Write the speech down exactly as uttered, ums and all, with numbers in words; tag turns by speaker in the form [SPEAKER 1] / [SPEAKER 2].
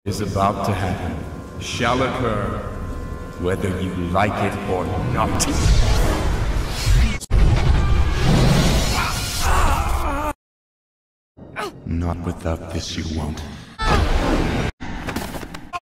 [SPEAKER 1] is about to happen shall occur, whether you like it or not. Not without this you won't.